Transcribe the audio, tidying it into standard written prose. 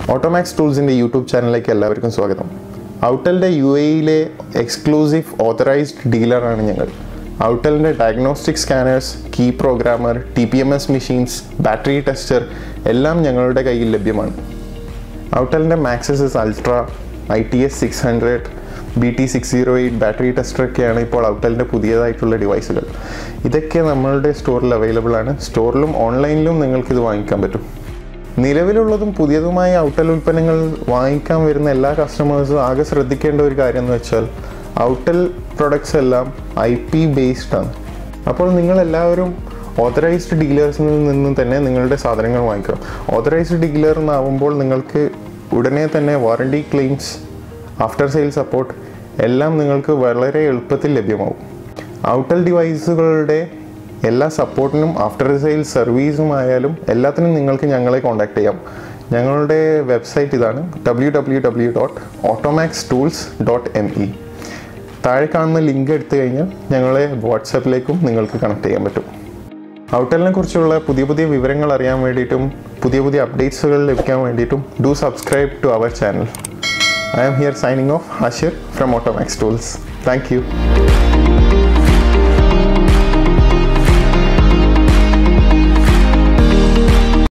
Automax Tools in the YouTube channel like എല്ലാവർക്കും സ്വാഗതം. Autelന്റെ UAE-ലെ exclusive authorised ഡീലറാണ് ഞങ്ങൾ. Autelന്റെ diagnostic scanners, key programmer, TPMS machines, battery tester എല്ലാം ഞങ്ങളുടെ കയ്യിൽ ലഭ്യമാണ്. Autelന്റെ Maxis Ultra, ITS 600, BT608 battery ടെസ്റ്ററൊക്കെയാണ് ഇപ്പോൾ Autelന്റെ പുതിയതായിട്ടുള്ള ഡിവൈസുകൾ. ഇതൊക്കെ നമ്മളുടെ സ്റ്റോറിൽ അവൈലബിൾ ആണ്. സ്റ്റോറിലും ഓൺലൈനിലും നിങ്ങൾക്കിത് വാങ്ങിക്കാൻ പറ്റും. നിലവിലുള്ളതും പുതിയതുമായ Autel ഉൽപ്പന്നങ്ങൾ വാങ്ങിക്കാൻ വരുന്ന എല്ലാ കസ്റ്റമേഴ്സും ആകെ ശ്രദ്ധിക്കേണ്ട ഒരു കാര്യം എന്ന് വെച്ചാൽ Autel Products എല്ലാം IP ബേസ്ഡ് ആണ്. അപ്പോൾ നിങ്ങളെല്ലാവരും ഓതറൈസ്ഡ് ഡീലേഴ്സിൽ നിന്ന് തന്നെ നിങ്ങളുടെ സാധനങ്ങൾ വാങ്ങിക്കണം. ഓതറൈസ്ഡ് ഡീലർ എന്നാവുമ്പോൾ നിങ്ങൾക്ക് ഉടനെ തന്നെ warranty claims, after sale support എല്ലാം നിങ്ങൾക്ക് വളരെ എളുപ്പത്തിൽ ലഭ്യമാവും. Autel ഡിവൈസുകളുടെ എല്ലാ സപ്പോർട്ടിനും ആഫ്റ്റർ സെയിൽ സർവീസുമായാലും എല്ലാത്തിനും നിങ്ങൾക്ക് ഞങ്ങളെ കോൺടാക്ട് ചെയ്യാം. ഞങ്ങളുടെ വെബ്സൈറ്റ് ഇതാണ് www.automaxtools.me. താഴെ കാണുന്ന ലിങ്ക് എടുത്തു കഴിഞ്ഞാൽ ഞങ്ങളെ വാട്സാപ്പിലേക്കും നിങ്ങൾക്ക് കണക്ട് ചെയ്യാൻ പറ്റും. Autelനെ കുറിച്ചുള്ള പുതിയ വിവരങ്ങൾ അറിയാൻ വേണ്ടിയിട്ടും പുതിയ അപ്ഡേറ്റ്സുകൾ ലഭിക്കാൻ വേണ്ടിയിട്ടും do subscribe to our channel. I am here signing off, Ashir from Automax Tools. Thank you.